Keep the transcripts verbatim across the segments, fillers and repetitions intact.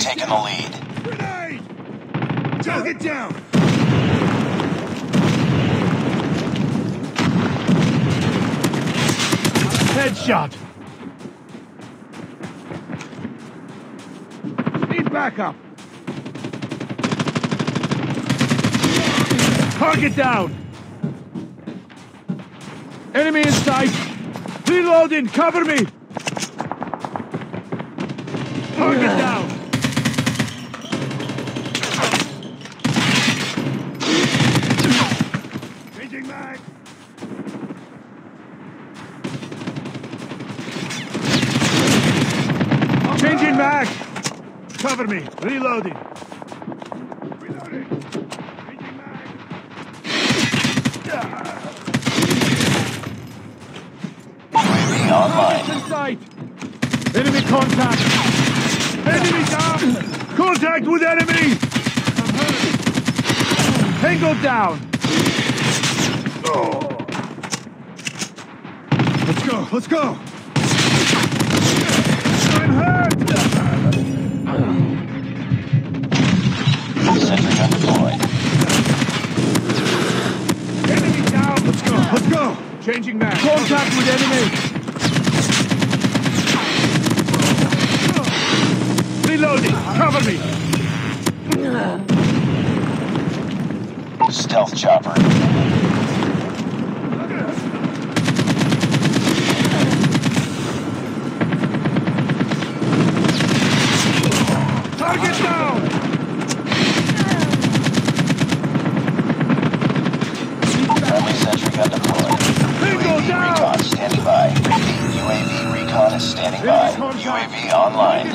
taken the lead. Grenade! Target down! Headshot! Need backup! Target down! Enemy in sight! Reloading! Cover me! Target down! Changing mag! Changing mag! Cover me! Reloading! Reloading! Changing mag! U A V online. In sight! Enemy contact! Enemy down! Contact with enemy! I'm hurt! Tango down! Oh. Let's go! Let's go! I'm hurt! Sentry gun deployed. Enemy down! Let's go! Let's go! Changing mag. Contact with enemy! Reloading! Cover me! Stealth chopper. Target down! Friendly sentry gun deployed. Bingo U A V down! recon standing by. U A V recon is standing by. U A V online.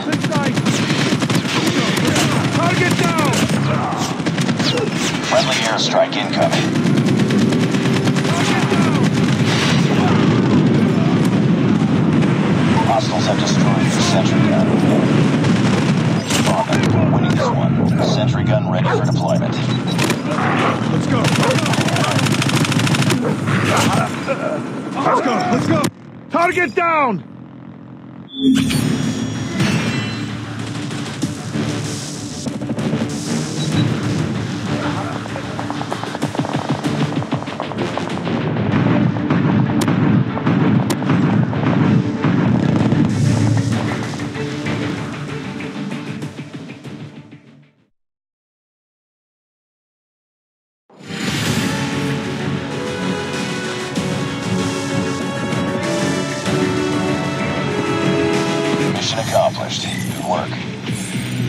Target down! Friendly airstrike incoming. Target down! Hostiles have destroyed the sentry gun. Keep on them. We're winning this one. Sentry gun ready for deployment. Let's go! Let's go! Let's go! Target down! Mission accomplished. Good work.